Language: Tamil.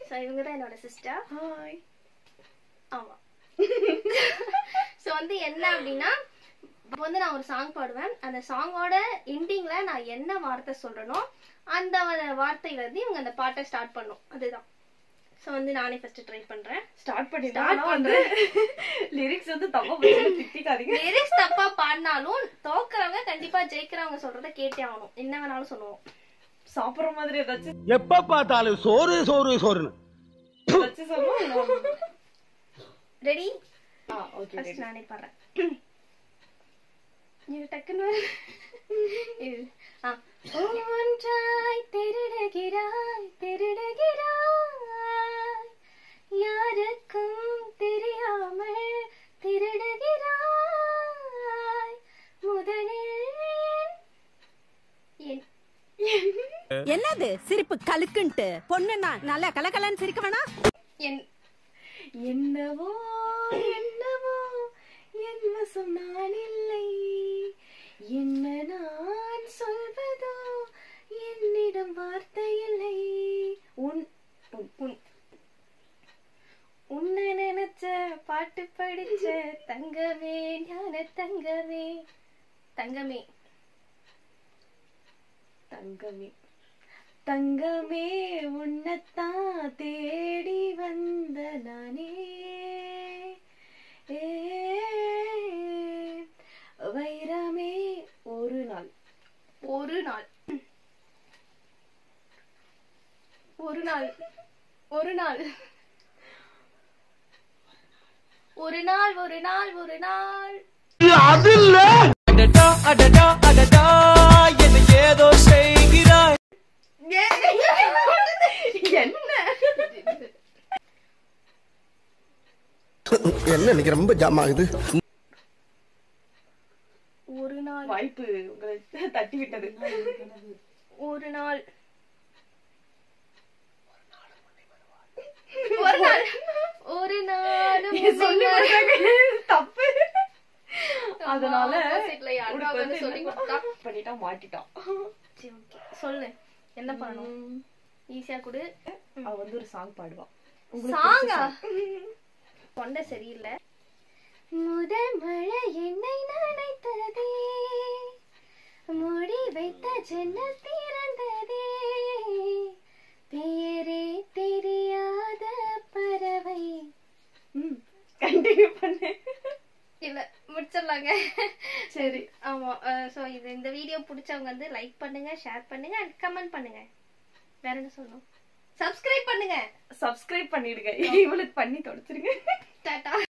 சோ இவங்க தான் என்னோட சிஸ்டர். ஹாய். ஆமா. சோ வந்து என்ன அப்படின்னா இப்போ வந்து நான் ஒரு சாங் பாடுவேன். அந்த சாங்கோட எண்டிங்ல நான் என்ன வார்த்தை சொல்றேனோ அந்த வார்த்தையில இருந்து இவங்க அந்த பாட்டை ஸ்டார்ட் பண்ணும். அதுதான். சோ வந்து நானே ஃபர்ஸ்ட் ட்ரை பண்றேன். ஸ்டார்ட் பண்றேன். லிரிக்ஸ் வந்து தப்பா போச்சு, திட்டிக்காதீங்க. லிரிக்ஸ் தப்பா பாடினாலும் தோக்குறவங்க கண்டிப்பா ஜெயிக்கிறவங்க சொல்றத கேட்டே ஆகணும். என்ன வேணாலும் சொல்லுவோம். சாப்பிடுற மாதிரி ஏதாச்சும் எப்ப பார்த்தாலும் சோறு சோறு சோறுன்னு ஏதாச்சும் சொல்லுவோம். ரெடி? ஓகே. ஃபர்ஸ்ட் நானே பாடுறேன். நீ டக்குன்னு ஒன்றாய் திருடுகிறாய் திருடுகிறாய் யாருக்கும் தெரியாமல் திருடுகிறாய் முதலில் என்னது சிரிப்பு கலுக்குன்ட்டு பொண்ணுன்னா நல்லா கலகலன்னு சிரிக்க வேணா? என்னவோ என்னவோ என்ன சொன்னால் இல்லை, என்ன நான் சொல்வதோ என்னிடம் வார்த்தை இல்லை. உன்னை நினைச்ச பாட்டு படிச்ச தங்கமே ஞான தங்கமே தங்கமே தங்கமே தங்கமே உன்னைத்தான் தேடி வந்த நானே, வைரமே ஒரு நாள் ஒரு நாள் ஒரு நாள் ஒரு நாள் ஒரு நாள் ஒரு நாள் ஒரு நாள் அது இல்ல. அடடா அடடா அடடா என்ன ஏதோ செய்கிறாய். என்ன என்ன இன்னைக்கு ரொம்ப ஜாம் ஆகுது. ஒரு நாள் வாய்ப்பு உங்களை தட்டி விட்டது. ஒரு நாள் ஒரு நாள் ஒரு நாள் சொல்லி தப்பு. அதனால சொல்லி பண்ணிட்டா மாட்டிட்டான். சொல்லு என்ன பண்ணணும்? ஈஸியா கொடு. அவ வந்து ஒரு சாங் பாடுவான். சாங்கா? தொண்டை சரியில்லை. முதல் மழை என்னை நனைத்ததே, முடி வைத்த ஜன்னல் திறந்ததே, பெயரே தெரியாத பறவை. கண்டினியூ பண்ணு. இல்ல முடிச்சிடலாங்க. சரி. ஆமா. சோ இந்த வீடியோ பிடிச்சவங்க வந்து லைக் பண்ணுங்க, ஷேர் பண்ணுங்க அண்ட் கமெண்ட் பண்ணுங்க. வேற என்ன சொல்லணும்? சப்ஸ்கிரைப் பண்ணுங்க. சப்ஸ்கிரைப் பண்ணிடுங்க. இவளுக்கு பண்ணி தொலைச்சிருங்க. டாடா.